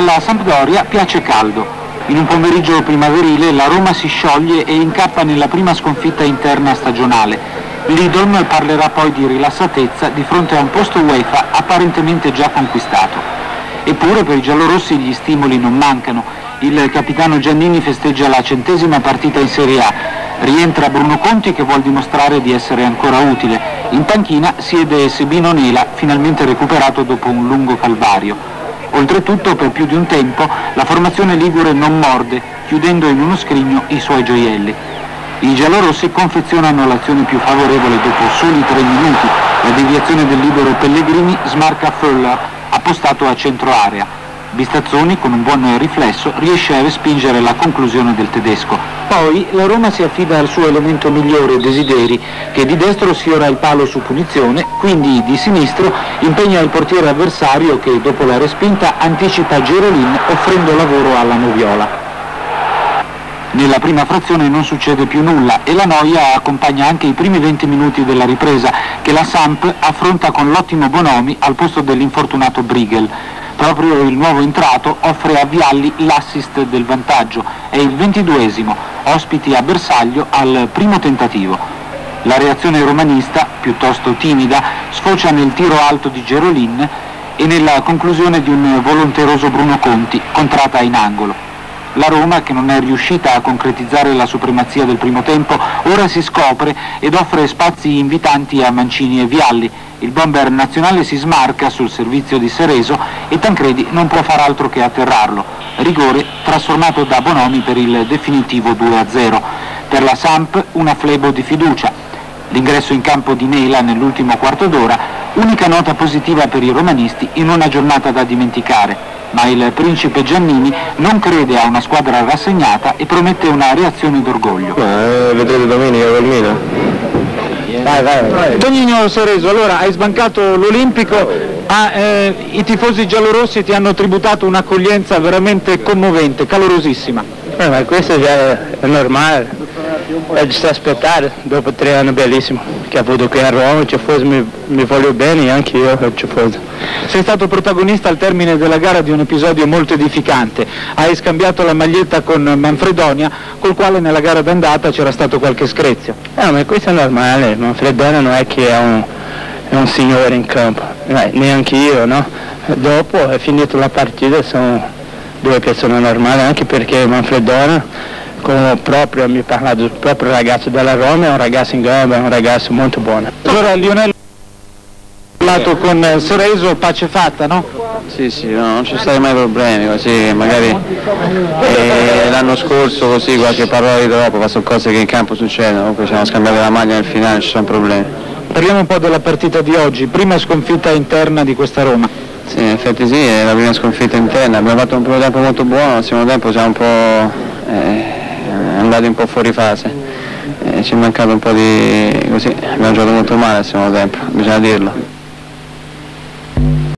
Alla Sampdoria piace caldo. In un pomeriggio primaverile la Roma si scioglie e incappa nella prima sconfitta interna stagionale. L'Idolm parlerà poi di rilassatezza di fronte a un posto UEFA apparentemente già conquistato. Eppure per i giallorossi gli stimoli non mancano. Il capitano Giannini festeggia la 100ª partita in Serie A. Rientra Bruno Conti che vuol dimostrare di essere ancora utile. In panchina siede Sebino Nela, finalmente recuperato dopo un lungo calvario. Oltretutto, per più di un tempo, la formazione ligure non morde, chiudendo in uno scrigno i suoi gioielli. I giallorossi confezionano l'azione più favorevole dopo soli 3 minuti. La deviazione del libero Pellegrini smarca Föller, appostato a centro area. Bistazzoni, con un buon riflesso, riesce a respingere la conclusione del tedesco. Poi la Roma si affida al suo elemento migliore, Desideri, che di destro sfiora il palo su punizione, quindi di sinistro impegna il portiere avversario che, dopo la respinta, anticipa Gerolin offrendo lavoro alla Noviola. Nella prima frazione non succede più nulla e la noia accompagna anche i primi 20 minuti della ripresa, che la Samp affronta con l'ottimo Bonomi al posto dell'infortunato Brigel. Proprio il nuovo entrato offre a Vialli l'assist del vantaggio. È il 22esimo, ospiti a bersaglio al primo tentativo. La reazione romanista, piuttosto timida, sfocia nel tiro alto di Gerolin e nella conclusione di un volonteroso Bruno Conti, contrata in angolo. La Roma, che non è riuscita a concretizzare la supremazia del primo tempo, ora si scopre ed offre spazi invitanti a Mancini e Vialli. Il bomber nazionale si smarca sul servizio di Cerezo e Tancredi non può far altro che atterrarlo. Rigore trasformato da Bonomi per il definitivo 2-0. Per la Samp una flebo di fiducia. L'ingresso in campo di Nela nell'ultimo quarto d'ora, unica nota positiva per i romanisti in una giornata da dimenticare. Ma il principe Giannini non crede a una squadra rassegnata e promette una reazione d'orgoglio. Vedrete domenica col Milan. Vai. Tonino Cerezo, allora hai sbancato l'Olimpico, i tifosi giallorossi ti hanno tributato un'accoglienza veramente commovente, calorosissima. Ma questo già è normale, è di si aspettare dopo 3 anni bellissimi che ha avuto qui a Roma. Il tifoso mi voglio bene e anche io il tifoso. Sei stato protagonista al termine della gara di un episodio molto edificante. Hai scambiato la maglietta con Manfredonia, col quale nella gara d'andata c'era stato qualche screzio. No, ma questo è normale, Manfredonia non è che è un signore in campo, neanche io, no? Dopo è finita la partita, sono 2 persone normali, anche perché Manfredonia, come proprio mi ha parlato del proprio ragazzo della Roma, è un ragazzo in gamba, è un ragazzo molto buono. Allora Lionel ha parlato con Cerezo, pace fatta, no? Sì, no, non ci sono mai problemi, così magari l'anno scorso così qualche parola di troppo, ma sono cose che in campo succedono, comunque ci siamo scambiati la maglia nel finale, non ci sono problemi. Parliamo un po' della partita di oggi, prima sconfitta interna di questa Roma. Sì, in effetti sì, è la prima sconfitta interna, abbiamo fatto un primo tempo molto buono, al secondo tempo siamo un po' andati un po' fuori fase, ci è mancato un po' di così, abbiamo giocato molto male al secondo tempo, bisogna dirlo.